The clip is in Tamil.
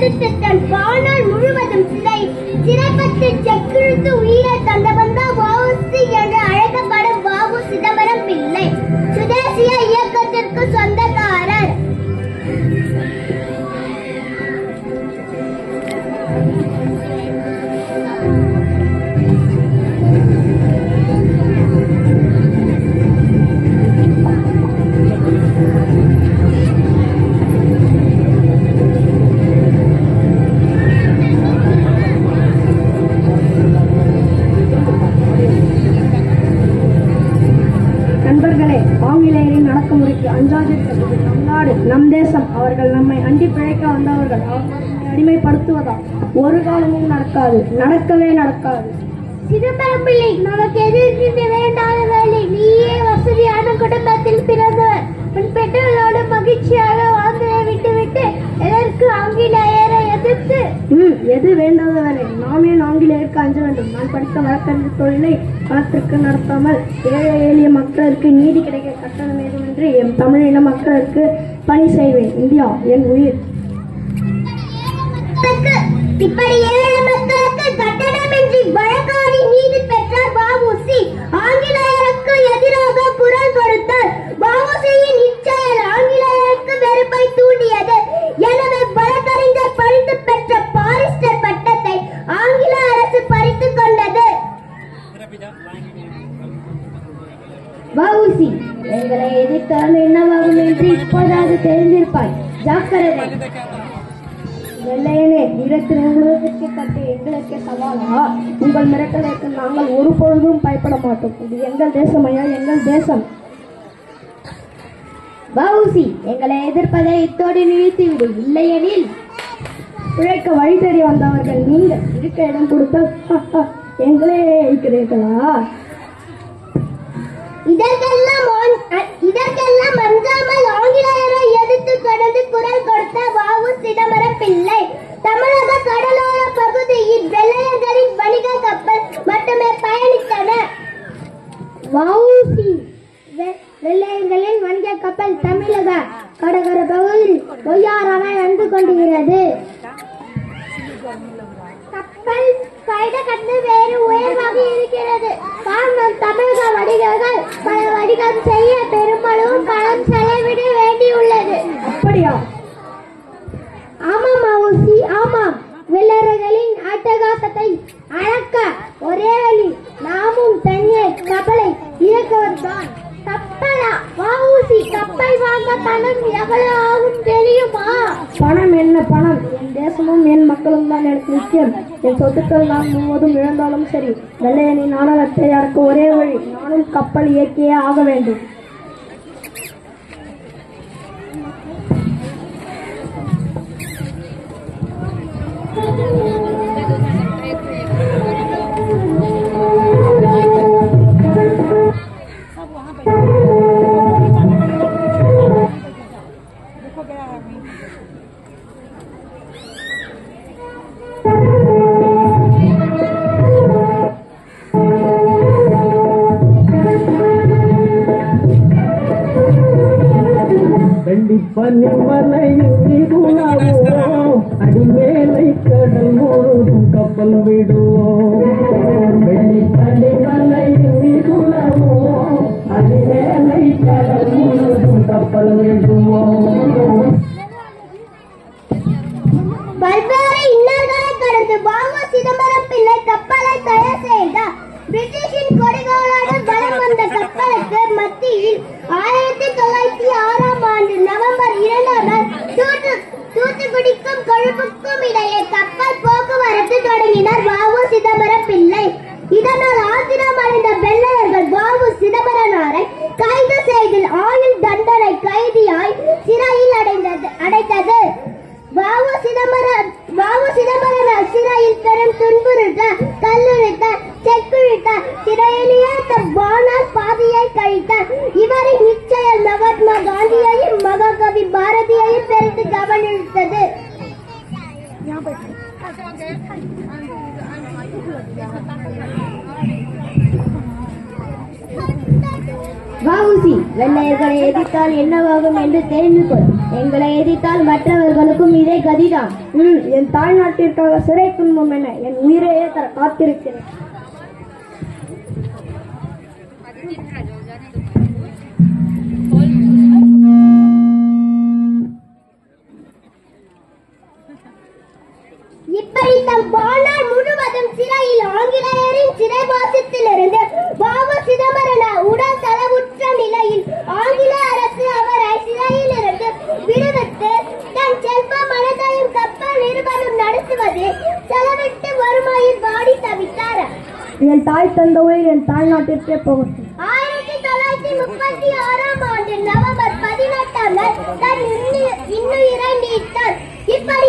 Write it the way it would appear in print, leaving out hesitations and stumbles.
எதிர்த்து தன் வாழ்நாள் முழுவதும் சிறைப்பட்டு செக்கிழுத்து உயிரை தந்தவன் தான் வ.உ.சி. என்று அழைக்கப்படும் வ.உ. சிதம்பரம் பிள்ளை. சுதேசிய இயக்கத்திற்கு சொந்தக்காரர். ஆங்கிலேயரின் அடக்குமுறைக்கு அஞ்சாதிருக்கிறது நம் நாடு, நம் தேசம். அவர்கள் நம்மை அண்டி பிழைக்க வந்தவர்கள். அவர்களை அடிமைப்படுத்துவதா ஒரு காலமும் நடக்காது, நடக்கவே நடக்காது. சிதம்பரம் பிள்ளை, நமக்கு எதிர்த்து வேண்டாத வேலை. நீயே வசதியான குடும்பத்தில் பிறந்தவர். உன் பெற்றோர்களோடு மகிழ்ச்சியாக வாழ்ந்ததை விட்டுவிட்டு எதற்கு ஆங்கிலேயரை எதிர்த்து? எது வேண்டாத வேலை? நாமே ஆங்கிலேயருக்கு அஞ்ச வேண்டும். நான் படித்த வழக்கறிஞர் தொழிலை பணத்திற்கு நடத்தாமல் ஏழை எளிய மக்களுக்கு நீதி கிடைக்க கட்டணம் ஏதுமின்றி என் தமிழின மக்களுக்கு பணி செய்வேன். இந்தியா என் உயிர். இப்படி ஏழை மக்களுக்கு கட்டணமின்றி வழக்காடி நீதி பெற்றார் வ.உ.சி. ஆங்கிலேயருக்கு எதிராக குரல் கொடுத்தார். வ.உ.சி.யின் இச்செயல் ஆங்கிலேயருக்கு வெறுப்பை தூண்டியது. எனவே வழக்கறிஞர் பரிந்து பெற்ற பாரிஸ்டர் பட்டத்தை ஆங்கில அரசு பறித்துக் கொண்டது. வ.உ.சி. எங்களை எதிர்த்தால் என்னவாகும் என்று இப்போதாவது தெரிந்திருப்பாய். ஜாக்கிரதை. வெள்ளையனே, வீரத்தின் உலகத்திற்கு கட்டி எங்களுக்கே சவாலா? உங்கள் மிரட்டலுக்கு நாங்கள் ஒரு பொழுதும் பயப்பட மாட்டோம். இது எங்கள் தேசம் ஐயா, எங்கள் தேசம். வ.உ.சி. எங்களை எதிர்ப்பதை இத்தோடு நிறுத்திவிடு. இல்லையெனில் பிழைக்க வழி தேடி வந்தவர்கள் நீங்கள் இருக்க இடம் கொடுத்தால் எங்களே இருக்கிறீர்களா? இதற்கெல்லாம் அஞ்சாமல் ஆங்கிலேயரை எதிர்த்து தொடர்ந்து குரல் கொடுத்த வ.உ. சிதம்பரம் பிள்ளை. தமிழக கடலோர பகுதியில் வெள்ளையர்களின் வணிக கப்பல் மட்டுமே பயணித்தன. வ.உ.சி. வெள்ளையர்களின் வணிக கப்பல் தமிழக கடற்கரை பகுதியில் பொய்யாரான வந்து கொண்டிருக்கிறது. கப்பல் கண்டு வேறு உயர்வாக இருக்கிறது. காரணம், தமிழக வணிகர்கள் பல வணிகம் செய்ய பெருமளவு பணம் செலவிட வேண்டியுள்ளது. அப்படியா? ஆமாம் வ.உ.சி. ஆமாம். வெள்ளையர்களின் அட்டகாசத்தை அடக்க ஒரே வழி நாமும் தனியே கப்பலை இயக்குவதுதான். கப்பலா? வ.உ.சி. கப்பல் வாங்க பணம் எவ்வளவு ஆகும் தெரியுமா? பணம் என்ன பணம்? என் தேசமும் என் மக்களும் தான் எனக்கு முக்கியம். என் சொத்துக்கள் நான் முழுவதும் இழந்தாலும் சரி, வெள்ளையனின் ஆணவத்தை அடக்க ஒரே வழி, நானும் கப்பல் இயக்கியே ஆக வேண்டும். அடிமேலை கடல் முழுதும் கப்பல் விடுவோம். அடிமேலை கடல் முழுதும் கப்பல் விடுவோம். பல்வேறு இன்னல்களை கடந்து வ.உ. சிதம்பரம் பிள்ளை கப்பலை தயார் செய்தார். பிரிட்டிஷின் கொடிகளோடு வலம் வந்த கப்பலுக்கு மத்தியில் 1906ஆம் ஆண்டு நவம்பர் 2ஆம் நாள் தூத்துக்குடிக்கும் கொழும்புக்கும் இடையே கப்பல் போக்குவரத்து தொடங்கினார் வ.உ. சிதம்பரம் பிள்ளை. இதனால் ஆத்திரம் அடைந்த வெள்ளையர்கள் வ.உ. சிதம்பரனாரை கைது செய்து ஆயுள் தண்டனை கைதியாய் சிறையில் அடைத்தது. வ.உ. சிதம்பரனார் சிறையில் பெரும் துன்புறுத்த, கல்லுறுத்த, செக்குழுத்த, சிறையிலேயே தம் வாழ்நாள் பாதியை கழித்தார். இவரின் நிச்சயம் மகாத்மா காந்தியையும் மகாகவி பாரதியையும் பெருத்து கவனித்தது. வ.உ.சி. வெள்ளையர்கள் எங்களை எதிர்த்தால் என்னவாகும் என்று தெரிந்து கொள். எங்களை எதிர்த்தால் மற்றவர்களுக்கும் இதே கதிதான். என் தாய்நாட்டிற்காக சிறை துன்பம் என என் உயிரையே தர காத்திருக்கிறேன். இப்படி தம் வாழ்நாள் முழுவதும் சிறையில் ஆங்கிலேயரின் சிறைவாசத்திலிருந்து பாபு சிதம்பரன உடல் தளவுற்ற நிலையில் ஆங்கில அரசு அவரை சிறையில் இருந்து விடுவித்து தன் செல்வ மனதையும் கப்பல் நிறுவனம் நடத்துவதில் செலவிட்டு வறுமையில் வாடி தவித்தார். என் தாய் தந்த உயிர் என் தாய்நாட்டிற்கே போகட்டும். 1936 ஆண்டு நவம்பர் 18 தன் இன்னுயிரை நீத்தார். இப்படி